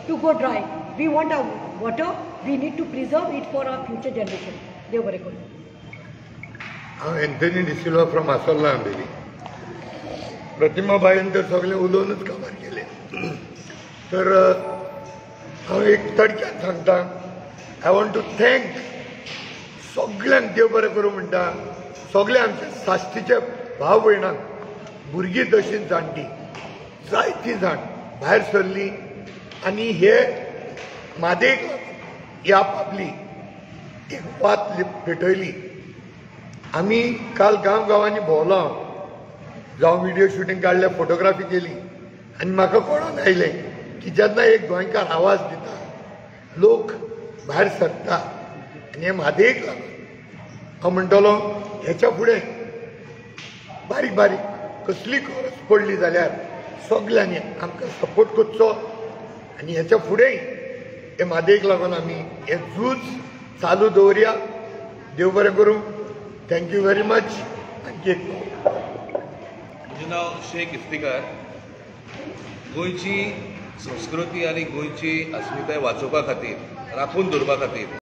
to go dry. We want our water. We need to preserve it for our future generation. देव बरें करूं. हांव Anthony D'Silva from Assolna Ambelim. Pratima बाईन तर सगळें उलोवनूच काबार केलें. तर हांव एक तडक्यान सांगता, आय वॉन्ट टू थँक सगळ्यांक देव बरें करूं म्हणटा. सगळे आमचे साश्टीचे भाव भयणांक, भुरगीं तशींच जाणटी, जायतीं जाण भायर सरलीं आनी हे म्हादेक ह्या आपली एक वात पेटयली. आमी काल गांवांनी भोंवलो, जावं व्हिडिओ शूटिंग काडलें, फोटोग्राफी केली आनी म्हाका कळून आयलें की जेन्ना एक गोंयकार आवाज दिता, लोक भायर सरता आनी हे म्हादेक लागून हांव म्हणटलो हेच्या फुडें बारीक बारीक कसली गरज पडली जाल्यार सगळ्यांनी आमकां सपोर्ट करचो आनी हेच्या फुडेंय हे म्हादेक लागून आमी हे झूज चालू दवरया. देव बरें करूं. Thank you very much. आणखी एक म्हजें नांव शेख इफ्तिकार. गोंयची संस्कृती आनी गोंयची अस्मिताय वाचोवपा खातीर, राखून दवरपा खातीर